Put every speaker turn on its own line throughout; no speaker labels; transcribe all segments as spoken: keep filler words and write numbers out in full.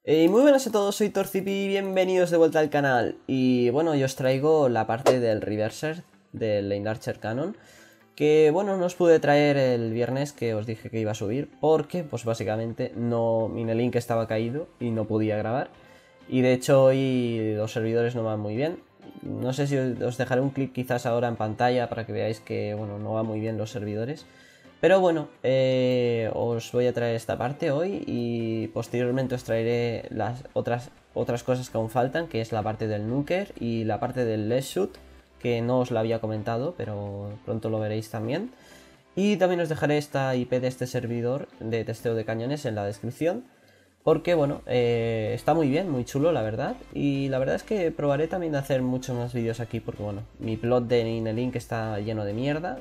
Eh, muy buenas a todos, soy Torcipi, bienvenidos de vuelta al canal. Y bueno, yo os traigo la parte del Reverser del Lane Archer Cannon, que bueno, no os pude traer el viernes que os dije que iba a subir, porque pues básicamente no, mi link estaba caído y no podía grabar. Y de hecho hoy los servidores no van muy bien. No sé si os dejaré un clip quizás ahora en pantalla para que veáis que bueno, no van muy bien los servidores. Pero bueno, eh, os voy a traer esta parte hoy y posteriormente os traeré las otras, otras cosas que aún faltan, que es la parte del Nuker y la parte del Let's Shoot, que no os la había comentado, pero pronto lo veréis también. Y también os dejaré esta I P de este servidor de testeo de cañones en la descripción, porque bueno, eh, está muy bien, muy chulo la verdad. Y la verdad es que probaré también de hacer muchos más vídeos aquí, porque bueno, mi plot de Ninelink está lleno de mierda.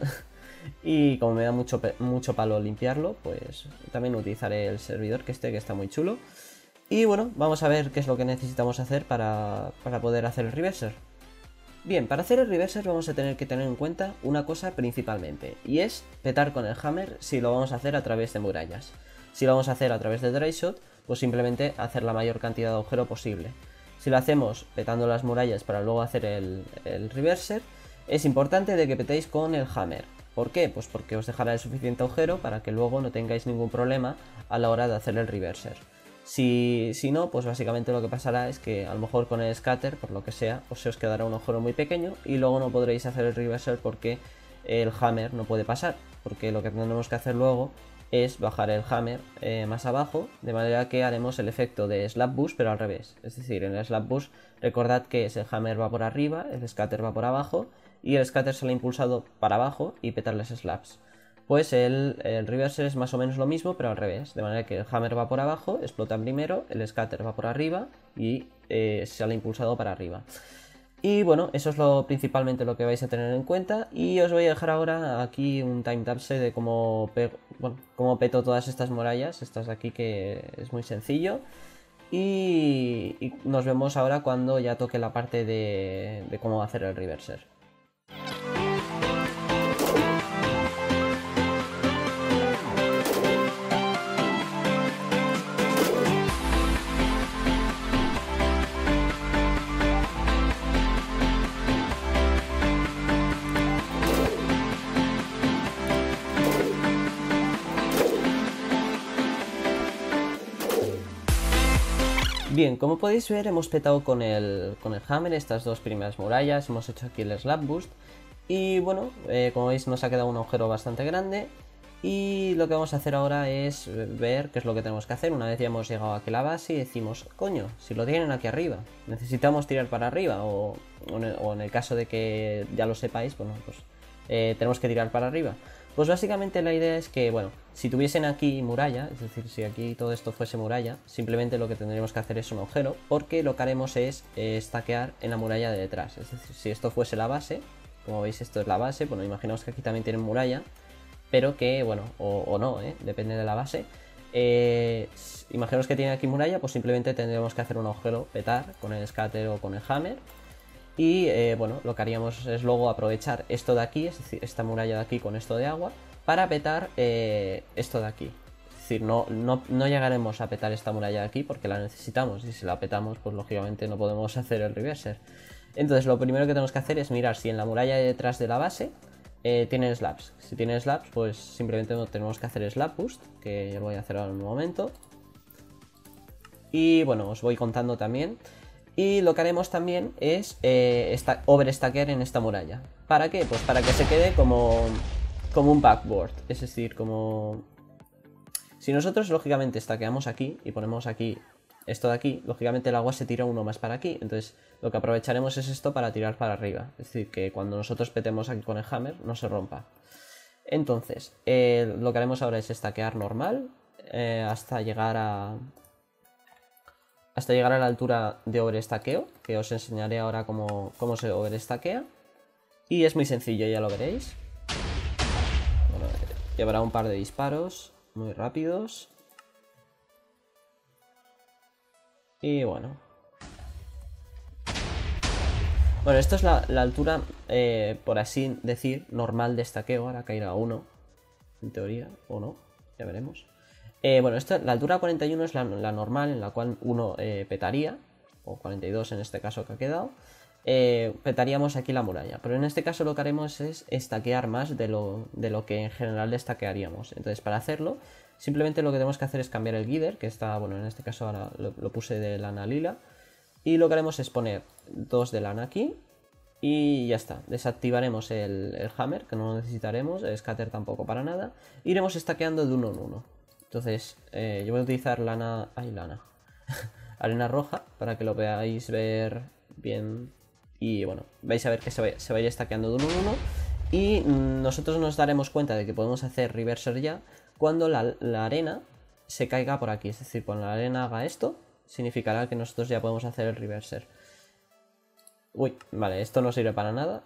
Y como me da mucho, mucho palo limpiarlo, pues también utilizaré el servidor que este, que está muy chulo. Y bueno, vamos a ver qué es lo que necesitamos hacer para, para poder hacer el Reverser. Bien, para hacer el Reverser vamos a tener que tener en cuenta una cosa principalmente, y es petar con el Hammer si lo vamos a hacer a través de murallas. Si lo vamos a hacer a través de Dry Shot, pues simplemente hacer la mayor cantidad de agujero posible. Si lo hacemos petando las murallas para luego hacer el, el Reverser, es importante de que petéis con el Hammer. ¿Por qué? Pues porque os dejará el suficiente agujero para que luego no tengáis ningún problema a la hora de hacer el Reverser. Si, si no, pues básicamente lo que pasará es que a lo mejor con el Scatter, por lo que sea, pues se os quedará un agujero muy pequeño y luego no podréis hacer el Reverser porque el Hammer no puede pasar. Porque lo que tendremos que hacer luego es bajar el Hammer eh, más abajo, de manera que haremos el efecto de Slap Boost pero al revés. Es decir, en el Slap Boost recordad que el Hammer va por arriba, el Scatter va por abajo y el Scatter sale impulsado para abajo y petarles slaps. Pues el, el Reverser es más o menos lo mismo, pero al revés. De manera que el Hammer va por abajo, explota primero, el Scatter va por arriba y eh, sale impulsado para arriba. Y bueno, eso es lo principalmente lo que vais a tener en cuenta. Y os voy a dejar ahora aquí un timelapse de cómo, pego, bueno, cómo peto todas estas murallas. Estas de aquí, que es muy sencillo. Y, y nos vemos ahora cuando ya toque la parte de, de cómo hacer el Reverser. Bien, como podéis ver, hemos petado con el, con el Hammer estas dos primeras murallas, hemos hecho aquí el Slap Boost y bueno, eh, como veis nos ha quedado un agujero bastante grande y lo que vamos a hacer ahora es ver qué es lo que tenemos que hacer. Una vez ya hemos llegado aquí a la base y decimos, coño, si lo tienen aquí arriba, necesitamos tirar para arriba o, o, en, el, o en el caso de que ya lo sepáis, bueno, pues eh, tenemos que tirar para arriba. Pues básicamente la idea es que, bueno, si tuviesen aquí muralla, es decir, si aquí todo esto fuese muralla, simplemente lo que tendríamos que hacer es un agujero, porque lo que haremos es eh, stackear en la muralla de detrás. Es decir, si esto fuese la base, como veis esto es la base, bueno, imaginaos que aquí también tienen muralla, pero que, bueno, o, o no, ¿eh? Depende de la base. Eh, imaginaos que tiene aquí muralla, pues simplemente tendremos que hacer un agujero, petar con el Scatter o con el Hammer. Y eh, bueno, lo que haríamos es luego aprovechar esto de aquí, es decir, esta muralla de aquí con esto de agua, para petar eh, esto de aquí. Es decir, no, no, no llegaremos a petar esta muralla de aquí porque la necesitamos, y si la petamos, pues lógicamente no podemos hacer el Reverser. Entonces lo primero que tenemos que hacer es mirar si en la muralla de detrás de la base eh, tienen slaps. Si tienen slaps, pues simplemente no tenemos que hacer Slap Boost, que yo lo voy a hacer ahora en un momento. Y bueno, os voy contando también. Y lo que haremos también es eh, overstackear en esta muralla. ¿Para qué? Pues para que se quede como, como un backboard. Es decir, como... Si nosotros lógicamente stackeamos aquí y ponemos aquí esto de aquí, lógicamente el agua se tira uno más para aquí. Entonces lo que aprovecharemos es esto para tirar para arriba. Es decir, que cuando nosotros petemos aquí con el Hammer no se rompa. Entonces, eh, lo que haremos ahora es stackear normal eh, hasta llegar a... Hasta llegar a la altura de overstackeo, que os enseñaré ahora cómo, cómo se overstackea. Y es muy sencillo, ya lo veréis. Bueno, llevará un par de disparos muy rápidos. Y bueno. Bueno, esto es la, la altura, eh, por así decir, normal de stackeo. Ahora caerá a uno, en teoría, o no, ya veremos. Eh, bueno, esto, la altura cuarenta y uno es la, la normal, en la cual uno eh, petaría, o cuarenta y dos en este caso que ha quedado. Eh, petaríamos aquí la muralla, pero en este caso lo que haremos es estaquear más de lo, de lo que en general estaquearíamos. Entonces, para hacerlo, simplemente lo que tenemos que hacer es cambiar el guider, que está, bueno, en este caso ahora lo, lo puse de lana lila, y lo que haremos es poner dos de lana aquí y ya está. Desactivaremos el, el hammer, que no lo necesitaremos, el scatter tampoco para nada. Iremos estaqueando de uno en uno. Entonces, eh, yo voy a utilizar lana, ay, lana, arena roja, para que lo veáis ver bien. Y bueno, vais a ver que se va, se va a ir stackeando de uno en uno. Y nosotros nos daremos cuenta de que podemos hacer reverser ya cuando la, la arena se caiga por aquí. Es decir, cuando la arena haga esto, significará que nosotros ya podemos hacer el reverser. Uy, vale, esto no sirve para nada.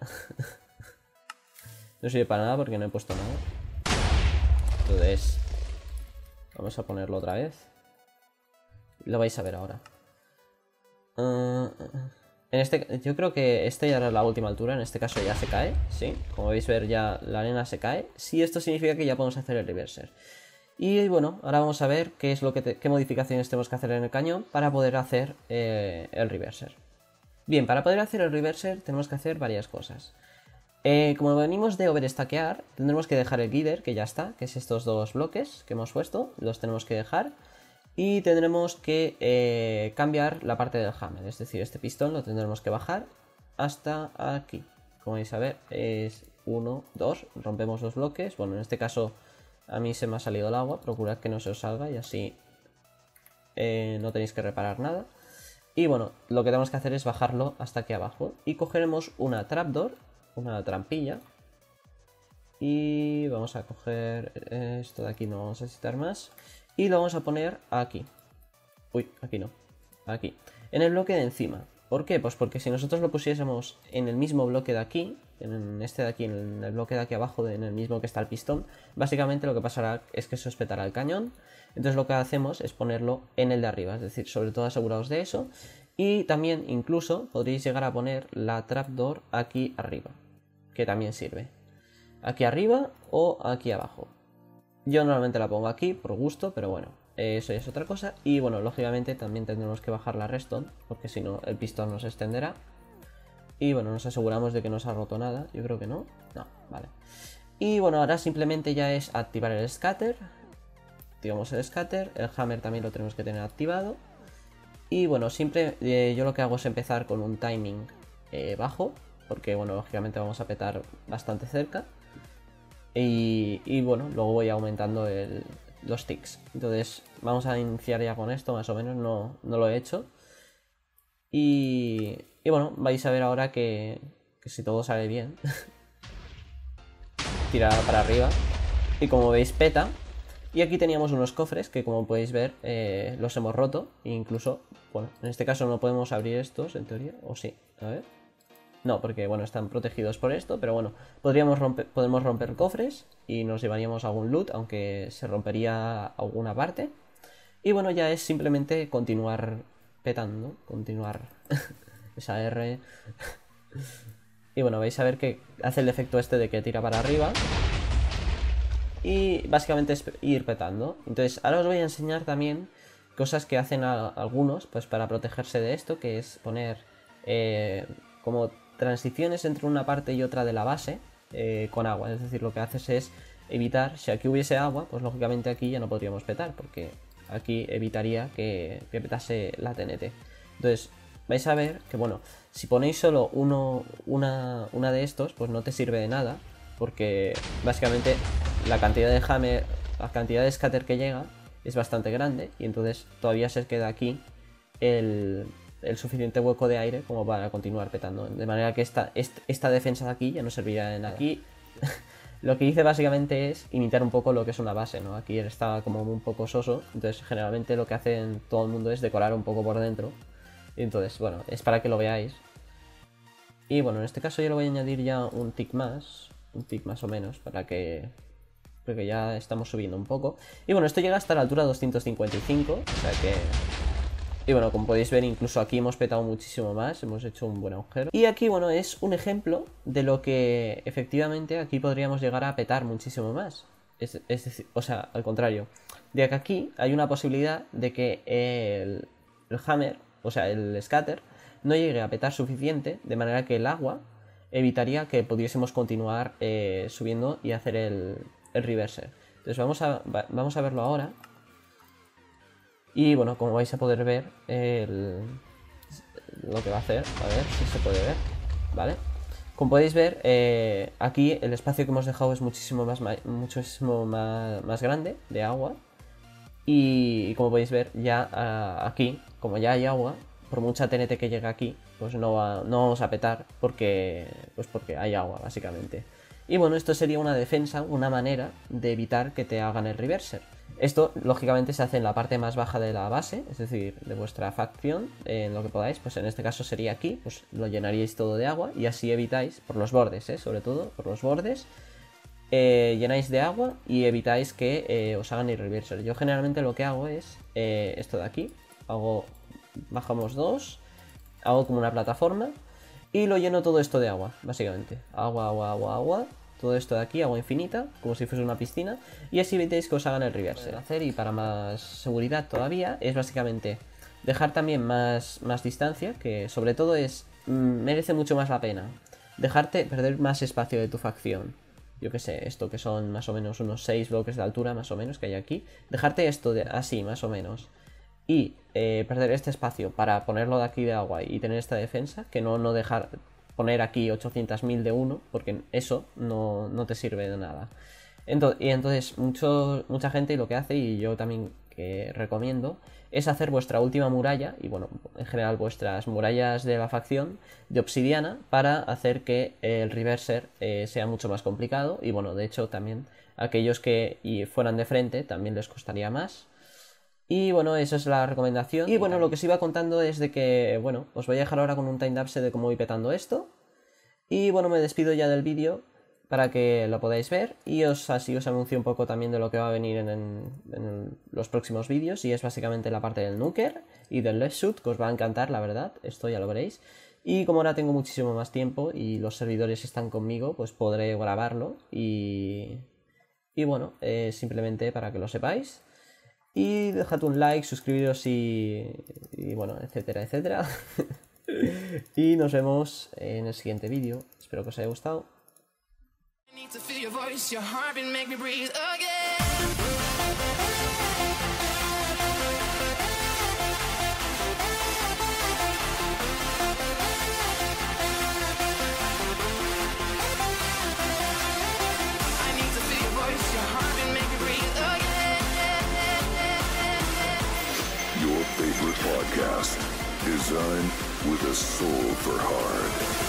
No sirve para nada porque no he puesto nada. Entonces, vamos a ponerlo otra vez. Lo vais a ver ahora. Uh, en este, yo creo que esta ya era la última altura. En este caso ya se cae, sí. Como veis ver, ya la arena se cae. Sí, esto significa que ya podemos hacer el reverser. Y bueno, ahora vamos a ver qué es lo que te, qué modificaciones tenemos que hacer en el cañón para poder hacer eh, el reverser. Bien, para poder hacer el reverser tenemos que hacer varias cosas. Eh, como venimos de overstackear, tendremos que dejar el guider, que ya está, que es estos dos bloques que hemos puesto, los tenemos que dejar. Y tendremos que eh, cambiar la parte del hammer, es decir, este pistón lo tendremos que bajar hasta aquí. Como vais a ver, es uno, dos, rompemos los bloques. Bueno, en este caso a mí se me ha salido el agua, procurad que no se os salga y así eh, no tenéis que reparar nada. Y bueno, lo que tenemos que hacer es bajarlo hasta aquí abajo. Y cogeremos una trapdoor, una trampilla. Y vamos a coger esto de aquí, no vamos a necesitar más. Y lo vamos a poner aquí. Uy, aquí no. Aquí. En el bloque de encima. ¿Por qué? Pues porque si nosotros lo pusiésemos en el mismo bloque de aquí, en este de aquí, en el bloque de aquí abajo, en el mismo que está el pistón, básicamente lo que pasará es que se os petará el cañón. Entonces lo que hacemos es ponerlo en el de arriba, es decir, sobre todo aseguraos de eso. Y también incluso podréis llegar a poner la trapdoor aquí arriba, que también sirve. Aquí arriba o aquí abajo. Yo normalmente la pongo aquí por gusto, pero bueno, eso ya es otra cosa. Y bueno, lógicamente también tendremos que bajar la redstone, porque si no el pistón no se extenderá. Y bueno, nos aseguramos de que no se ha roto nada. Yo creo que no. No, vale. Y bueno, ahora simplemente ya es activar el scatter. Activamos el scatter. El hammer también lo tenemos que tener activado. Y bueno, siempre eh, yo lo que hago es empezar con un timing eh, bajo, porque bueno, lógicamente vamos a petar bastante cerca. Y, y bueno, luego voy aumentando el, los ticks. Entonces vamos a iniciar ya con esto, más o menos, no, no lo he hecho. Y, y bueno, vais a ver ahora que, que si todo sale bien, tira para arriba. Y como veis peta. Y aquí teníamos unos cofres que, como podéis ver, eh, los hemos roto. E incluso, bueno, en este caso no podemos abrir estos, en teoría. O sí, a ver. No, porque bueno, están protegidos por esto, pero bueno, podríamos romper, podemos romper cofres y nos llevaríamos algún loot, aunque se rompería alguna parte. Y bueno, ya es simplemente continuar petando, continuar esa R. Y bueno, vais a ver que hace el efecto este de que tira para arriba. Y básicamente es ir petando. Entonces ahora os voy a enseñar también cosas que hacen a, algunos pues para protegerse de esto, que es poner eh, como transiciones entre una parte y otra de la base eh, con agua. Es decir, lo que haces es evitar, si aquí hubiese agua, pues lógicamente aquí ya no podríamos petar, porque aquí evitaría que, que petase la T N T. Entonces vais a ver que bueno, si ponéis solo uno, una, una de estos, pues no te sirve de nada, porque básicamente la cantidad de hammer, la cantidad de scatter que llega es bastante grande, y entonces todavía se queda aquí el, el suficiente hueco de aire como para continuar petando. De manera que esta, esta, esta defensa de aquí ya no serviría de nada. Aquí lo que hice básicamente es imitar un poco lo que es una base, ¿no? Aquí estaba como un poco soso, entonces generalmente lo que hacen todo el mundo es decorar un poco por dentro. Y entonces, bueno, es para que lo veáis. Y bueno, en este caso yo le voy a añadir ya un tick más, un tick más o menos, para que... porque ya estamos subiendo un poco. Y bueno, esto llega hasta la altura doscientos cincuenta y cinco, o sea que... Y bueno, como podéis ver, incluso aquí hemos petado muchísimo más, hemos hecho un buen agujero. Y aquí, bueno, es un ejemplo de lo que efectivamente aquí podríamos llegar a petar muchísimo más. Es, es decir, o sea, al contrario. De que aquí hay una posibilidad de que el, el hammer, o sea, el scatter, no llegue a petar suficiente, de manera que el agua evitaría que pudiésemos continuar eh, subiendo y hacer el, el reverser. Entonces vamos a, va, vamos a verlo ahora. Y bueno, como vais a poder ver el, lo que va a hacer, a ver si se puede ver, ¿vale? Como podéis ver, eh, aquí el espacio que hemos dejado es muchísimo más, muchísimo más, más grande de agua. Y, y como podéis ver, ya uh, aquí, como ya hay agua, por mucha T N T que llegue aquí, pues no, va, no vamos a petar porque, pues porque hay agua, básicamente. Y bueno, esto sería una defensa, una manera de evitar que te hagan el reverser. Esto, lógicamente, se hace en la parte más baja de la base, es decir, de vuestra facción, en lo que podáis. Pues en este caso sería aquí, pues lo llenaríais todo de agua y así evitáis, por los bordes, ¿eh? Sobre todo, por los bordes, eh, llenáis de agua y evitáis que eh, os hagan el reverser. Yo generalmente lo que hago es eh, esto de aquí, hago, bajamos dos, hago como una plataforma y lo lleno todo esto de agua, básicamente. Agua, agua, agua, agua. Todo esto de aquí, agua infinita, como si fuese una piscina. Y así evitéis que os hagan el reverser. Hacer, y para más seguridad todavía, es básicamente dejar también más, más distancia, que sobre todo es mmm, merece mucho más la pena. Dejarte perder más espacio de tu facción. Yo que sé, esto que son más o menos unos seis bloques de altura, más o menos, que hay aquí. Dejarte esto de, así, más o menos. Y eh, perder este espacio para ponerlo de aquí de agua y tener esta defensa, que no, no dejar... poner aquí ochocientos mil de uno, porque eso no, no te sirve de nada. Entonces, y entonces mucho, mucha gente lo que hace, y yo también que recomiendo, es hacer vuestra última muralla, y bueno, en general vuestras murallas de la facción, de obsidiana, para hacer que el reverser eh, sea mucho más complicado, y bueno, de hecho también aquellos que y fueran de frente también les costaría más. Y bueno, esa es la recomendación. Y bueno, lo que os iba contando es de que, bueno, os voy a dejar ahora con un timelapse de cómo voy petando esto. Y bueno, me despido ya del vídeo para que lo podáis ver. Y os, así os anuncio un poco también de lo que va a venir en, en, en los próximos vídeos. Y es básicamente la parte del Nuker y del Left Shoot, que os va a encantar, la verdad. Esto ya lo veréis. Y como ahora tengo muchísimo más tiempo y los servidores están conmigo, pues podré grabarlo. Y, y bueno, eh, simplemente para que lo sepáis. Y dejad un like, suscribiros y, y bueno, etcétera, etcétera. Y nos vemos en el siguiente vídeo. Espero que os haya gustado.
Podcast designed with a soul for hard.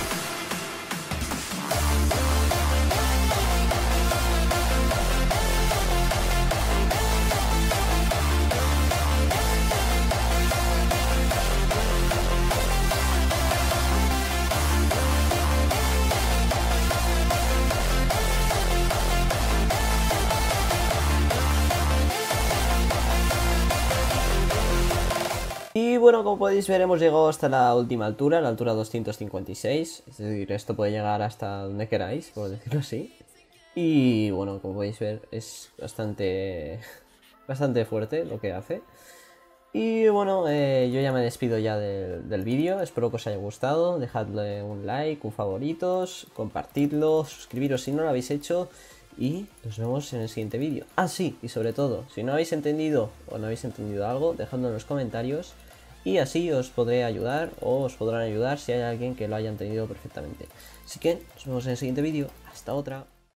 Y bueno, como podéis ver, hemos llegado hasta la última altura, la altura doscientos cincuenta y seis. Es decir, esto puede llegar hasta donde queráis, por decirlo así. Y bueno, como podéis ver, es bastante, bastante fuerte lo que hace. Y bueno, eh, yo ya me despido ya de, del vídeo. Espero que os haya gustado. Dejadle un like, un favoritos, compartidlo, suscribiros si no lo habéis hecho. Y nos vemos en el siguiente vídeo. Ah, sí, y sobre todo, si no habéis entendido o no habéis entendido algo, dejadlo en los comentarios. Y así os podré ayudar o os podrán ayudar si hay alguien que lo haya entendido perfectamente. Así que nos vemos en el siguiente vídeo. Hasta otra.